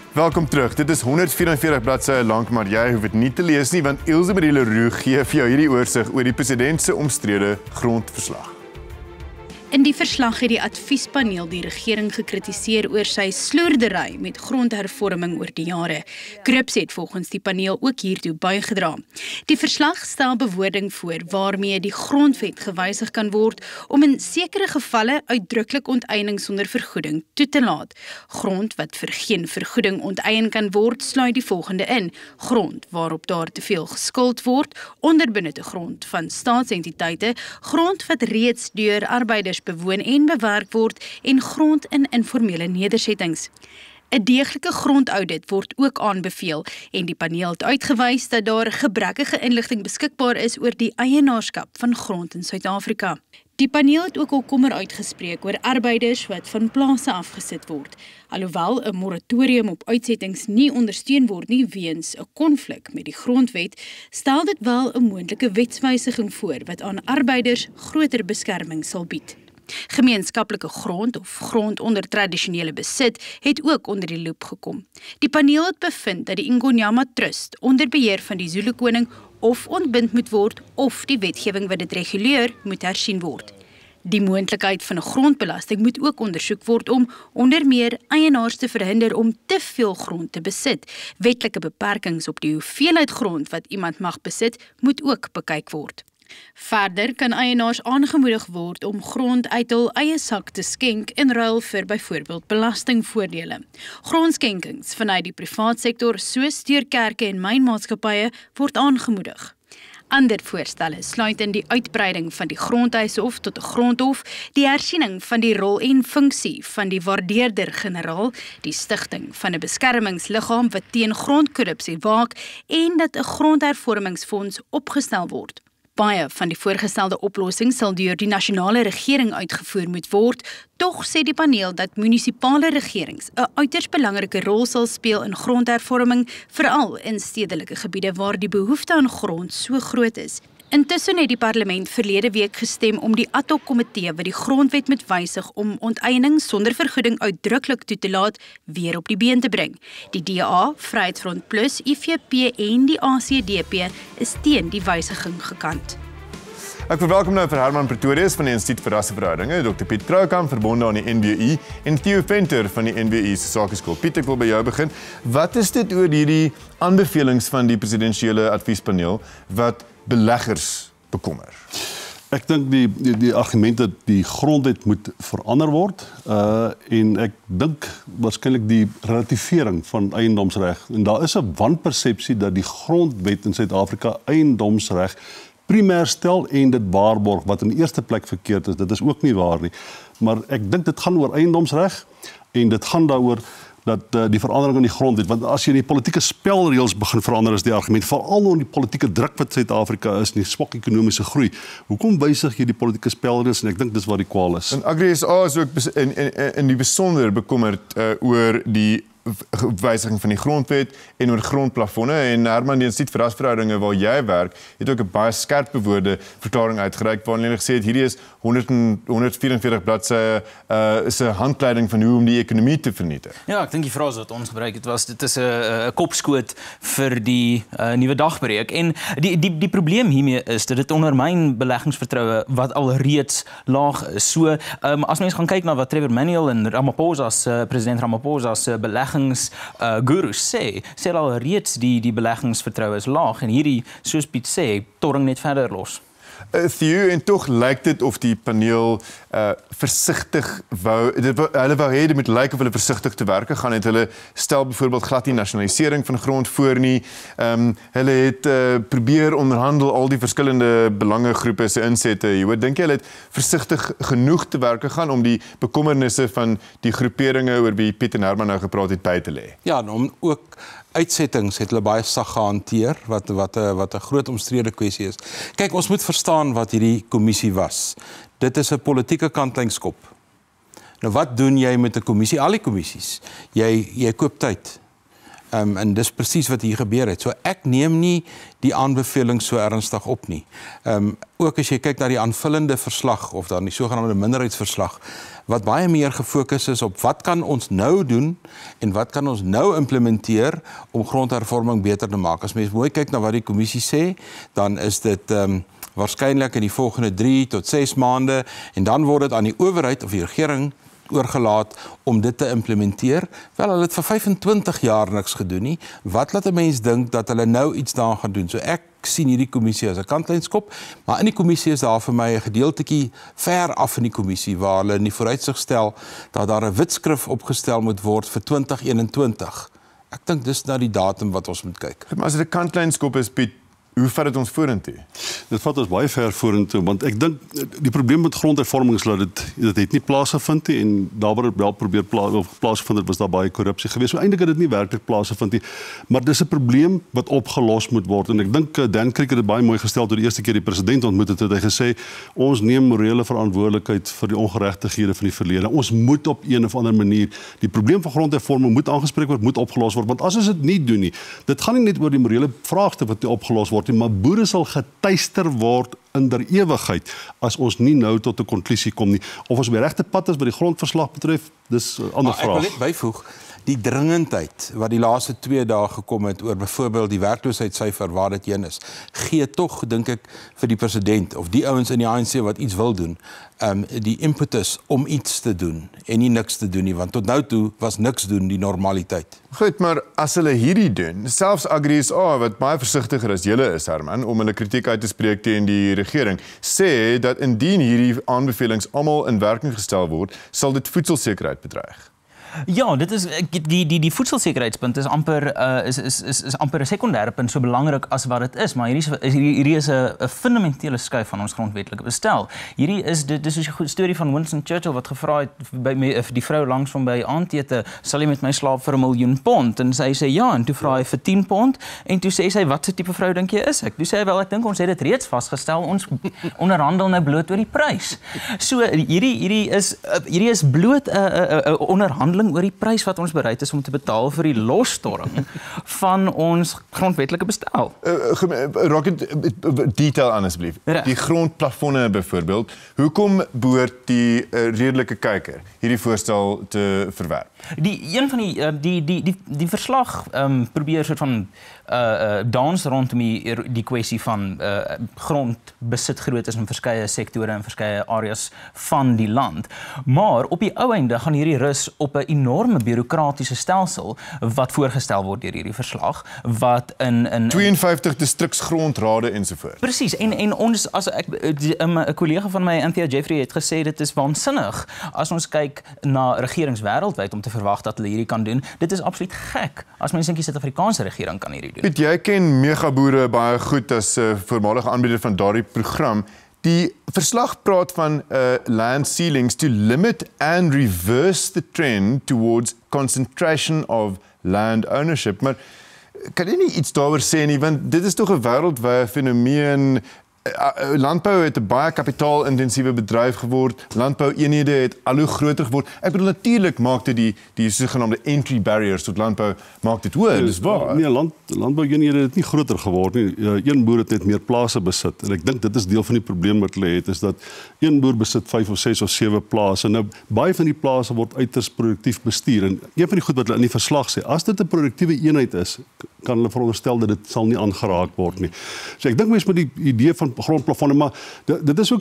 Welkom terug. Dit is 144 bladsye lank, maar jy hoef dit nie te lees nie, want Ilse Marie Leroux gee vir jou hierdie oorsig oor die president se omstrede grondverslag. In die verslag het die adviespaneel die regering gekritiseer oor sy sloerdery met grondhervorming oor die jare. Kripps het volgens die paneel ook hiertoe bygedra. Die verslag stel bewoording voor waarmee die grondwet gewysig kan word om in sekere gevalle uitdruklik onteiening sonder vergoeding toe te laat. Grond wat vir geen vergoeding onteien kan word, sluit die volgende in: grond waarop daar te veel geskuld word, onderbenutte grond van staatsentiteite, grond wat reeds deur arbeiders bewoon en bewerk word en grond in informele nedersettings. 'n deeglike grondaudit word ook aanbeveel en die paneel het uitgewys dat daar gebrekkige inligting beskikbaar is oor die eienaarskap van grond in Suid-Afrika. Die paneel het ook al kommer uitgespreek oor arbeiders wat van plase afgesit word. Alhoewel 'n moratorium op uitsettings nie ondersteun word nie weens 'n konflik met die grondwet, stel dit wel 'n moontlike wetswysiging voor wat aan arbeiders groter beskerming sal bied. Gemeenskaplike grond of grond onder tradisionele besit het ook onder die loep gekom. Die paneel het bevind dat die Ingonyama Trust onder beheer van die Zulu koning of ontbind moet word of die wetgewing wat dit reguleer moet hersien word. Die moontlikheid van 'n grondbelasting moet ook ondersoek word om onder meer eienaars te verhinder om te veel grond te besit. Wetlike beperkings op die hoeveelheid grond wat iemand mag besit moet ook bekyk word. Verder kan eienaars aangemoedig word om grond uit hul eie sak te skenk in ruil vir byvoorbeeld belastingvoordele. Grondskenkings vanuit die privaat sektor soos deur kerke en mynmaatskappye word aangemoedig. Ander voorstelle sluit in die uitbreiding van die grondhuishof tot 'n grondhof, die hersiening van die rol en funksie van die waardeerder-generaal, die stigting van 'n beskermingsliggaam wat teen grondkorrupsie waak en dat 'n grondhervormingsfonds opgestel word. Baie van die voorgestelde oplossings sal deur die nasionale regering uitgevoer moet word, tog sê die paneel dat munisipale regerings 'n uiters belangrike rol sal speel in grondhervorming, veral in stedelike gebiede waar die behoefte aan grond so groot is. Intussen het die parlement verlede week gestem om die ad hoc komitee wat die grondwet moet wysig om onteiening sonder vergoeding uitdruklik toe te laat weer op die been te bring. Die DA, Vryheidsfront Plus, IFP en die ACDP is teen die wysiging gekant. Ek verwelkom nou vir Herman Pretorius van die Instituut vir Rasseverhoudinge, Dr. Piet Kroukamp verbonde aan die NWU en Theo Venter van die NWU se Sakeskool. Piet, ek wil by jou begin. Wat is dit oor hierdie aanbevelings van die presidensiële adviespaneel wat beleggers bekommer? Ek dink die argument dat die grondwet moet verander word en ek dink waarskynlik die relativering van eiendomsreg. En daar is 'n wanpersepsie dat die grondwet in Suid-Afrika eiendomsreg primêr stel en dit waarborg wat in die eerste plek verkeerd is. Dit is ook nie waar nie. Maar ek dink dit gaan oor eiendomsreg en dit gaan daaroor dat die verandering in die grondwet, want as jy die politieke spelreëls begin verander is die argument, veral onder die politieke druk wat Suid-Afrika is en die swak ekonomiese groei. Hoekom wysig jy die politieke spelreëls en ek dink dis waar die kwaal is. En AgriSA is ook in die besonder bekommerd oor die wysiging van die grondwet en oor grondplafonne en Herman, die Instituut vir Rasseverhoudinge waar jy werk, het ook 'n baie skerp bewoorde verklaring uitgereik waarin hulle gesê het hierdie is 144 bladsye is 'n handleiding van hoe om die ekonomie te vernietig. Ja, ek dink die frase wat ons gebruik het was dit is 'n kopskoot vir die nuwe dagbreek en die probleem hiermee is dat dit ondermyn beleggingsvertroue wat al reeds laag is. So as mens gaan kyk na wat Trevor Manuel en president Ramaphosa se gurus sê al reeds die beleggingsvertroue is laag en hierdie, soos Piet sê, torring net verder los. Theo, en tog lyk dit of die paneel versigtig hulle wou hê dit moet lyk of hulle versigtig te werke gaan het. Hulle stel byvoorbeeld glad nie nasionalisering van grond voor nie. Hulle het probeer onderhandel al die verskillende belangegroepe se insette. Jy hoor, dink jy hulle het versigtig genoeg te werke gaan om die bekommernisse van die groeperinge oor wie Piet en Herman nou gepraat het by te lê? Ja, om ook uitsettings het hulle baie sag gehanteer, wat 'n groot omstrede kwessie is. Kyk, ons moet verstaan wat hierdie kommissie was. Dit is 'n politieke kantlynskop. Nou wat doen jy met 'n kommissie? Al die kommissies. Jy koop tyd. En dis presies wat hier gebeur het. So ek neem nie die aanbeveling so ernstig op nie. Ook as jy kyk na die aanvullende verslag of dan die sogenaamde minderheidsverslag, wat baie meer gefokus is op wat kan ons nou doen en wat kan ons nou implementeer om grondhervorming beter te maak. As mens mooi kyk na wat die kommissie sê, dan is dit waarskynlik in die volgende 3 tot 6 maande en dan word dit aan die owerheid of die regering oorgelaat om dit te implementeer. Wel, hulle het vir 25 jaar niks gedoen nie. Wat laat 'n mens dink dat hulle nou iets daaraan gaan doen? So ek sien hierdie kommissie as 'n kantlynskop, maar in die kommissie is daar vir my 'n gedeeltetjie ver af in die kommissie waar hulle in die vooruitsig stel dat daar 'n witskrif opgestel moet word vir 2021. Ek dink dis nou die datum wat ons moet kyk. Maar as dit 'n kantlynskop is, Piet, hoe vat dit ons vorentoe? Dit vat ons baie ver vorentoe, want ek dink die probleem met grondhervorming is dat dit het nie plaasgevind nie en daar waar dit wel probeer plaasgevind het, was daar baie korrupsie geweest. So eintlik het dit nie werklik plaasgevind nie, maar dis 'n probleem wat opgelos moet word en ek dink Dan Kriek het dit baie mooi gestel toe die eerste keer die president ontmoet het, het hy gesê ons neem morele verantwoordelikheid vir die ongeregtighede van die verlede. Ons moet op een of ander manier die probleem van grondhervorming moet aangespreek word, moet opgelos word, want as ons dit nie doen nie, dit gaan nie net oor die morele vraagstuk wat nie opgelos word, maar boere sal getuister word in der ewigheid as ons nie nou tot 'n konklusie kom nie. Of ons op die regte pad is wat die grondverslag betref, dis 'n ander vraag. Ek wil net byvoeg, die dringendheid wat die laaste 2 dae gekom het oor byvoorbeeld die werkloosheidssyfer waar dit heen is, gee tog, dink ek, vir die president of die ouens in die ANC wat iets wil doen, die impetus om iets te doen en nie niks te doen nie, want tot nou toe was niks doen die normaliteit. Goed, maar as hulle hierdie doen, selfs Agri-SA wat baie versigtiger as julle is, Herman, om hulle kritiek uit te spreek teen die regering, sê dat indien hierdie aanbevelings almal in werking gestel word, sal dit voedselsekerheid bedreig. Ja, dit is die voedselsekerheidspunt is amper is amper 'n sekondêre punt, so belangrik as wat dit is, maar hierdie is 'n fundamentele skuif van ons grondwetlike bestel. Hierdie is dis is 'n storie van Winston Churchill wat gevra het by die vrou langs van by aandete, sal jy met my slaap vir 1 miljoen pond? En sy sê ja, en toe vra hy vir 10 pond en toe sê sy wat se tipe vrou dink jy is ek? Toe sê hy wel ek dink ons het dit reeds vasgestel, ons onderhandel nou bloot oor die prys. So hierdie is bloot 'n onderhandeling oor die prys wat ons bereid is om te betaal vir die losstorm van ons grondwetlike bestel. Detail aan asseblief. Die grondplafonne byvoorbeeld. Hoekom behoort die redelike kyker hierdie voorstel te verwerp? Een van die verslag probeer soort van dans rondom die kwessie van grondbesitgroottes in verskeie sektore en verskeie areas van die land. Maar op die ou einde gaan hierdie rus op 'n enorme bureaukratiese stelsel wat voorgestel word deur hierdie verslag wat in 52 distriksgrondrade ensovoorts. Presies, en ons as 'n kollega van my, Anthea Jeffrey, het gesê dit is waansinnig as ons kyk na regerings wêreldwyd om te verwag dat hulle hierdie kan doen. Dit is absoluut gek as mens dink die Suid-Afrikaanse regering kan hierdie doen. Piet, jy ken megaboere baie goed as voormalige aanbieder van daardie program. Die verslag praat van land ceilings to limit and reverse the trend towards concentration of land ownership. Maar kan jy nie iets daaroor sê nie, want dit is tog 'n wêreldwye fenomeen. Landbou het 'n baie kapitaalintensiewe bedryf geword. Landboueenhede het al hoe groter geword. Ek bedoel natuurlik maak dit die sogenaamde entry barriers tot landbou maak dit hoër, dis waar. Nee, landboueenhede het nie groter geword nie. Een boer het net meer plase besit en ek dink dit is deel van die probleem wat hulle het, is dat een boer besit 5 of 6 of 7 plase. Nou baie van die plase word uiters produktief bestuur en een van die goed wat hulle in die verslag sê, as dit 'n produktiewe eenheid is, kan hulle veronderstel dat dit sal nie aangeraak word nie. So ek dink mens met die idee van grondplafonne, maar dit is ook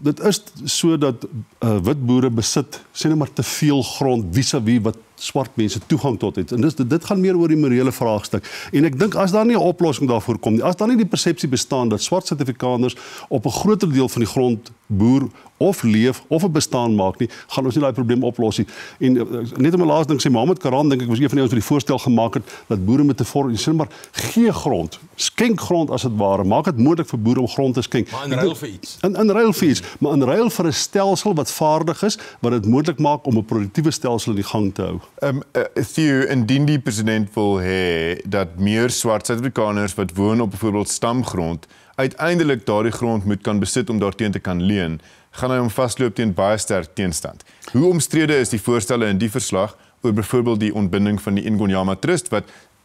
so dat wit boere besit sê net maar te veel grond vis-à-vis wat swart mense toegang tot het. En dit gaan meer oor die morele vraagstuk. En ek dink as daar nie 'n oplossing daarvoor kom nie, as daar nie die persepsie bestaan dat swart Suid-Afrikaners op 'n groter deel van die grond boer of leef of 'n bestaan maak nie, gaan ons nie daai probleem oplos nie. En net om 'n laaste ding sê, Mohammed Karan dink ek was een van die ouens wat die voorstel gemaak het dat boere met 'n sê maar gee grond, skenk grond as dit ware, maak dit moontlik vir boere om grond te skenk. Maar in ruil vir iets. In ruil vir iets, maar in ruil vir 'n stelsel wat vaardig is, wat dit moontlik maak om 'n produktiewe stelsel in die gang te hou. Theo, indien die president wil hê dat meer swart Suid-Afrikaners wat woon op byvoorbeeld stamgrond uiteindelik daardie grond moet kan besit om daarteen te kan leen, gaan hy hom vasloop teen baie sterk teenstand. Hoe omstrede is die voorstelle in die verslag oor byvoorbeeld die ontbinding van die Ingonyama Trust wat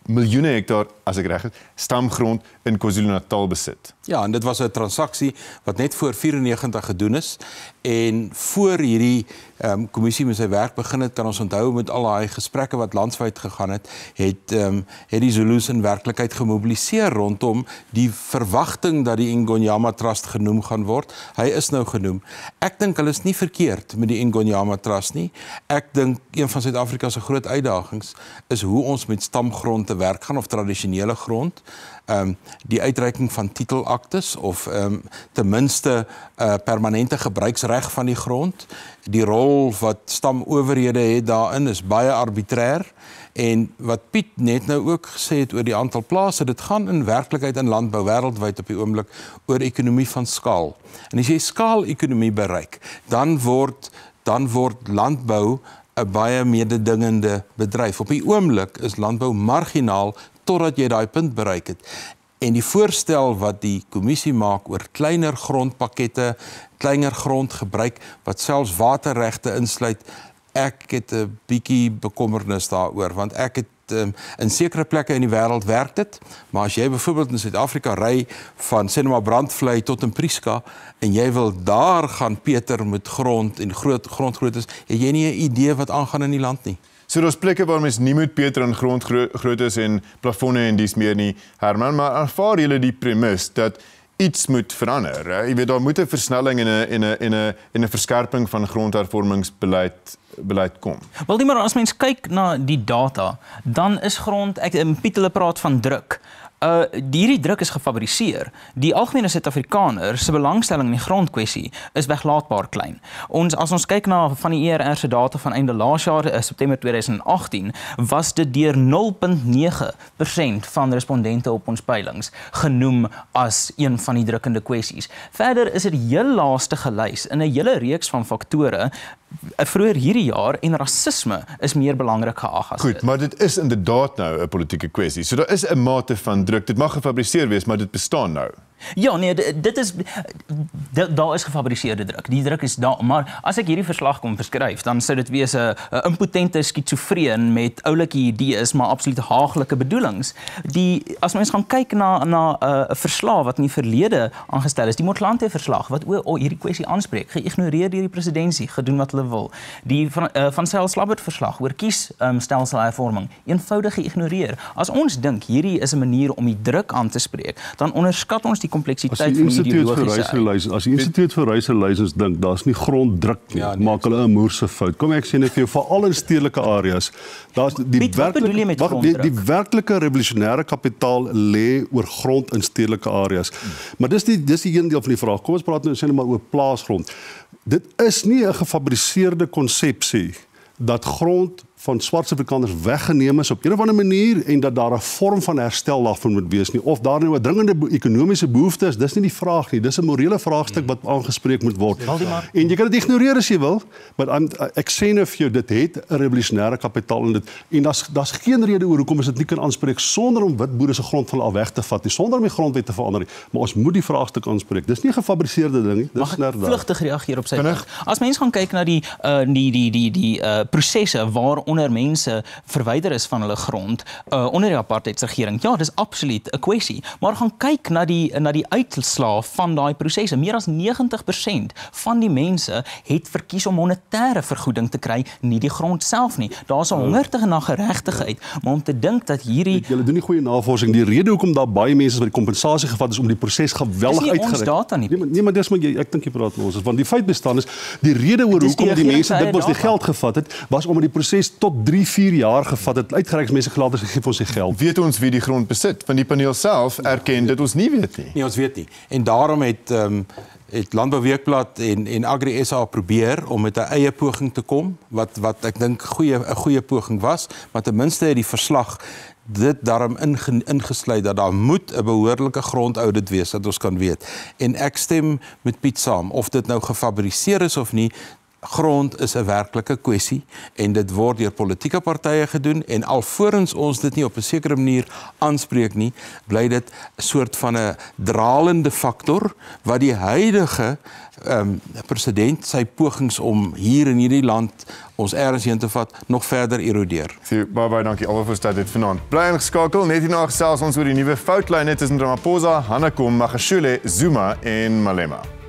miljoene hektaar, as ek reg is, stamgrond in KwaZulu-Natal besit. Ja, en dit was 'n transaksie wat net voor 94 gedoen is en voor hierdie kommissie met sy werk begin het, kan ons onthou met al daai gesprekke wat landwyd gegaan het, het die Zulus in werklikheid gemobiliseer rondom die verwagting dat die Ingonyama Trust genoem gaan word. Hy is nou genoem. Ek dink hulle is nie verkeerd met die Ingonyama Trust nie. Ek dink een van Suid-Afrika se groot uitdagings is hoe ons met stamgrond te werk gaan of tradisionele grond. Die uitreiking van titelaktes of ten minste permanente gebruiksreg van die grond. Die rol wat stamowerhede het daarin is baie arbitrêr en wat Piet net nou ook gesê het oor die aantal plase, dit gaan in werklikheid in landbou wêreldwyd op die oomblik oor ekonomie van skaal. En as jy skaalekonomie bereik, dan word landbou 'n baie mededingende bedryf. Op die oomblik is landbou marginaal totdat jy daai punt bereik het. En die voorstel wat die kommissie maak oor kleiner grondpakkette, kleiner grondgebruik, wat selfs waterregte insluit, ek het 'n bietjie bekommernis daaroor, want ek het in sekere plekke in die wêreld werk dit, maar as jy byvoorbeeld in Suid-Afrika ry van sê maar Brandvlei tot in Prieska en jy wil daar gaan peter met grond en grondgrootes, het jy nie 'n idee wat aangaan in die land nie. So daar's plekke waar mens nie moet peter aan grondgrootes en plafonne en dies meer nie, Herman, maar aanvaar julle die premis dat iets moet verander. Jy weet, daar moet 'n versnelling en 'n verskerping van grondhervormingsbeleid kom. Wel, maar as mens kyk na die data, dan is grond, Piet hulle praat van druk. Hierdie druk is gefabriseer. Die algemene Suid-Afrikaner se belangstelling in die grondkwessie is weglaatbaar klein. As ons kyk na van die ERR se data van einde laas jaar, September 2018, was dit deur 0,9% van respondente op ons peilings genoem as een van die drukkende kwessies. Verder is dit heel laaste gelys in 'n hele reeks van faktore. Vroeër hierdie jaar en rasisme is meer belangrik geag as Goed, dit. maar dit is inderdaad nou 'n politieke kwessie. So daar is 'n mate van druk. Dit mag gefabriseer wees, maar dit bestaan nou. Ja, nee, daar is gefabriseerde druk. Die druk is daar, maar as ek hierdie verslag kom beskryf, dan sou dit wees 'n impotente skizofreen met oulike idees, maar absoluut haaglike bedoelings. As mens gaan kyk na 'n verslag wat in die verlede aangestel is, die Motlanthe verslag wat hierdie kwessie aanspreek, geïgnoreer deur die presidentskap, gedoen wat hulle wil. Die van Sail-Slabbert verslag oor kiesstelsel-hervorming, eenvoudig geïgnoreer. As ons dink hierdie is 'n manier om die druk aan te spreek, dan onderskat ons die kompleksiteit van die ideologiese. As die Instituut vir Reiselisensies dink, daar's nie gronddruk nie, maak hulle 'n moerse fout. Kom ek sê net vir jou, veral in stedelike areas, daar's die werklike revolusionêre kapitaal lê oor grond in stedelike areas. Maar dis die een deel van die vraag. Kom ons praat nou sê maar oor plaasgrond. Dit is nie 'n gefabriseerde konsepsie dat grond van swart Suid-Afrikaners weggeneem is op 'n of ander manier en dat daar 'n vorm van herstel daarvan moet wees nie, of daar nou 'n dringende ekonomiese behoefte is, dis nie die vraag nie, dis 'n morele vraagstuk wat aangespreek moet word. En jy kan dit ignoreer as jy wil, maar ek sê nou vir jou, dit het 'n revolusionêre kapitaal in dit, en daar's geen rede oor hoekom ons dit nie kan aanspreek sonder om wit boere se grond van hulle af weg te vat nie, sonder om die grondwet te verander nie, maar ons moet die vraagstuk aanspreek. Dis nie 'n gefabriseerde ding nie, dis inderdaad. Mag ek vlugtig reageer op sy punt? As mens gaan kyk na die prosesse waar onder mense verwyder is van hulle grond onder die apartheidsregering. Ja, dis absoluut 'n kwessie, maar gaan kyk na die uitslae van daai prosesse. Meer as 90% van die mense het verkies om monetêre vergoeding te kry, nie die grond self nie. Daar's 'n hongerte na geregtigheid, maar om te dink dat hierdie julle doen nie goeie navorsing. Die rede hoekom daar baie mense wat die kompensasie gevat is om die proses geweldig uitgereik. Dis nie ons data nie. Nee, maar dis maar ek dink jy praat met ons, want die feit bestaan is die rede oor hoekom die mense dit was die geld gevat het, was omdat die proses tot 3-4 jaar gevat het, uitgereik mense gelaat is, gegee ons die geld. Weet ons wie die grond besit? Van die paneel self erken dit ons nie weet nie. Nee, ons weet nie. En daarom het Landbou Weekblad en Agri SA probeer om met 'n eie poging te kom, wat ek dink 'n goeie poging was, maar ten minste het die verslag dit daarom ingesluit dat daar moet 'n behoorlike grondaudit wees dat ons kan weet. En ek stem met Piet saam, of dit nou gefabriseer is of nie, grond is 'n werklike kwessie en dit word deur politieke partye gedoen en alvorens ons dit nie op 'n sekere manier aanspreek nie, bly dit 'n soort van 'n dralende faktor wat die huidige president sy pogings om hier in hierdie land ons ergens heen te vat nog verder erodeer. Baie dankie almal vir dit vanaand. Bly ingeskakel, net hierna gesels ons oor die nuwe foutlyne tussen Ramaphosa, Hanekom, Magashule, Zuma en Malema.